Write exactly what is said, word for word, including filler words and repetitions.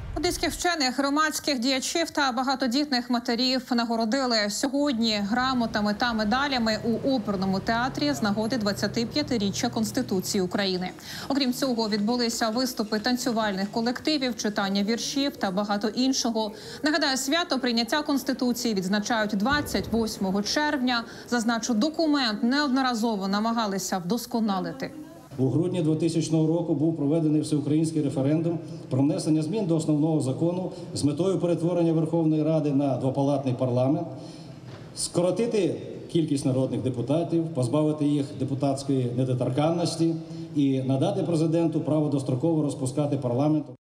Одеських вчених, громадських діячів та багатодітних матерів нагородили сьогодні грамотами та медалями у оперному театрі з нагоди двадцятип'ятиріччя Конституції України. Окрім цього, відбулися виступи танцювальних колективів, читання віршів та багато іншого. Нагадаю, свято прийняття Конституції відзначають двадцять восьмого червня. Зазначу, документ неодноразово намагалися вдосконалити. У грудні двохтисячного року був проведений всеукраїнський референдум про внесення змін до основного закону з метою перетворення Верховної Ради на двопалатний парламент, скоротити кількість народних депутатів, позбавити їх депутатської недоторканності і надати президенту право достроково розпускати парламент.